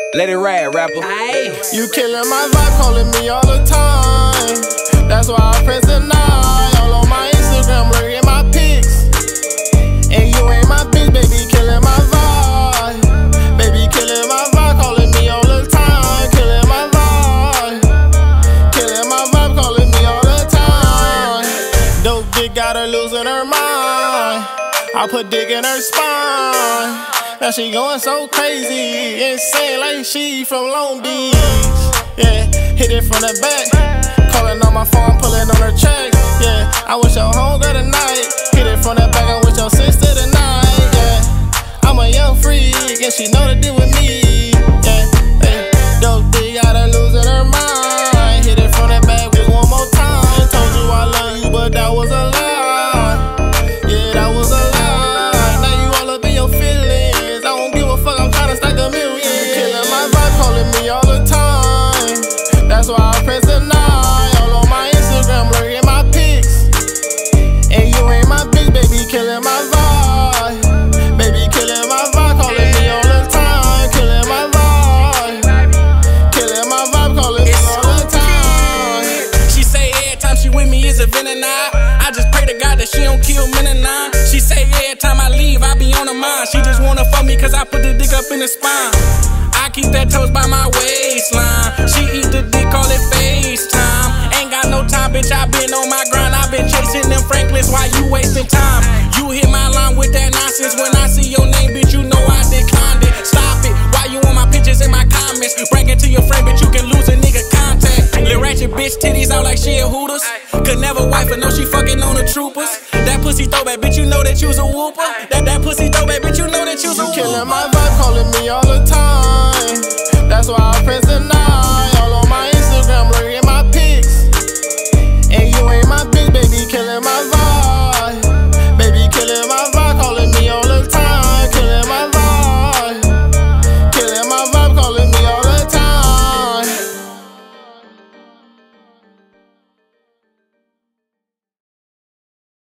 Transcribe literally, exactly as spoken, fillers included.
Let it ride, rapper. Aye. You killing my vibe, calling me all the time. That's why I press deny. All on my Instagram, lurking my pics. And you ain't my bitch, baby, killing my vibe. Baby, killing my vibe, calling me all the time. Killing my vibe. Killing my vibe, calling me all the time. Dope dick got her losing her mind. I put dick in her spine. Now she going so crazy, insane like she from Long Beach. Yeah, hit it from the back, calling on my phone, pulling on her check. Yeah, I wish your homegirl tonight. Hit it from the back, I wish your sister tonight. Yeah, I'm a young freak and she know to deal with me. Yeah, hey, dope dick got her losing her mind. Hit it from the back just one more time. Told you I love you, but that was a lie. Yeah, that was a lie. Now you all up in your feelings. Me all the time. That's why I press deny. All on my Instagram, lurking my pics. And you ain't my bitch, baby, killing my vibe. Baby, killing my vibe, calling me all the time. Killing my vibe. Killing my vibe, calling me all the time. She say every time she with me is a villain. I just pray to God that she don't kill men and nine. She say every time I leave, I be on her mind. She just wanna fuck me cause I put the dick up in the spine. I keep that toast by my waistline. She eat the dick, call it FaceTime. Ain't got no time, bitch, I been on my grind. I been chasing them Franklins while you wasting time. You hit my line with that nonsense. When I see your name, bitch, you know I declined it. Stop it, why you on my pictures in my comments? Bragging to your friend, bitch, you can lose a nigga contact. Lil' ratchet bitch, titties out like she a Hooters. Could never wife her, know she fucking on the troopers. That pussy throwback, bitch, you know that you's a whooper. That, that pussy throwback, bitch, you know that you's a whooper. You killing my vibe, calling me all the time.